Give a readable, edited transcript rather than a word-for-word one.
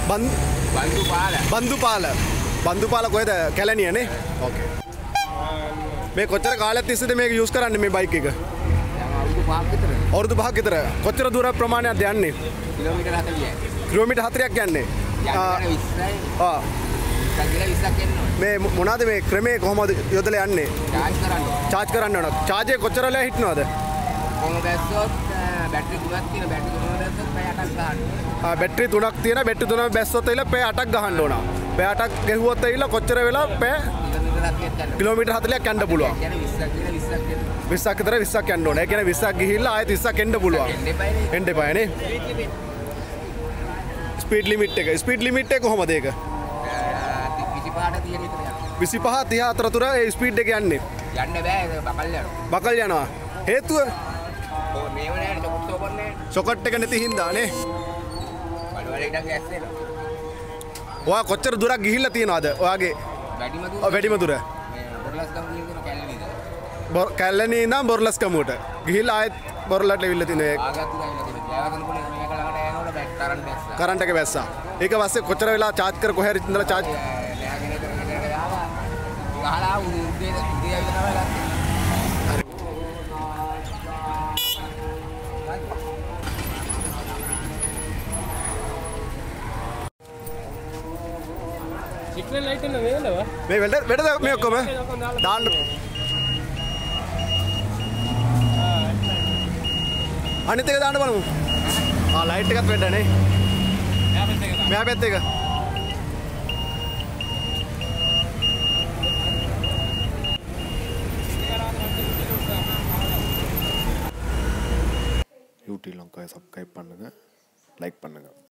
බන්දුපාල කොහෙද? කැලණියනේ. ඕකේ. මේ කොච්චර කාලයක් තිස්සේද මේක යූස් කරන්නේ මේ බයික් එක? අවුරුදු 5ක් විතර. කොච්චර දුර ප්‍රමාණයක්ද යන්නේ? කිලෝමීටර් 40යි. කිලෝමීටර් 40ක් යන්නේ. මේ මොනවාද මේ ක්‍රමේ කොහොමද යොදලා යන්නේ? චාර්ජ් කරන්න ඕන. චාර්ජ් එක කොච්චර වෙලා හිටනවද? කොහොම බැස්සොත් බැටරි 3ක් තියෙන බැටරි 3 බැස්සොත් පැය 8ක් ගන්න. බැටරි 3ක් තියෙන බැටරි 3 බැස්සොත් එයිලා පැය 8ක් ගහන්න ඕන. පැය 8ක් ගෙහුවොත් එයිලා කොච්චර වෙලා පැය කිලෝමීටර් 40ක් යන්න පුළුවන්. 20ක් විතර 20ක් යන්න ඕන. ඒ කියන්නේ 20ක් ගිහිල්ලා ආයෙත් 20ක් එන්න පුළුවන්. එන්න එපානේ. ස්පීඩ් ලිමිට් එක කොහොමද ඒක? 25 30 අතර ඒ ස්පීඩ් එක යන්නේ. යන්න බෑ බකල් යනවා. හේතුව? මේව නෑ චොකට් නෑ. චොකට් එක නැති හින්දා නේ. බඩවල ඉඩම් ගෑස් වෙනවා. ඔයා කොච්චර දුරක් ගිහිල්ලා තියනවද? ඔයාගේ වැඩිම දුර. කැලණියේ ඉඳන් බොරලස්කමුවට ගිහිල්ලා ආයෙත් බොරලට ඇවිල්ලා තිනේ. කරන්ට් එක බැස්සා. ඒක පස්සේ කොච්චර වෙලා චාර්ජ් කර කොහේ හරි ඉඳලා චාර්ජ් ගහලා උදේ ඇවිල්ලා වෙලා. සිග්නල් ලයිට් එක නේදවා? මේ වෙඩ මේ ඔක්කොම දාන්න. අනිත් එක දාන්න බලමු. ලයිට් එකත් වෙඩ නේ. මෙහා පැත්ත එක. யூடியூப் லங்கா சப்ஸ்கிரைப் பண்ணுங்க, லைக் பண்ணுங்க.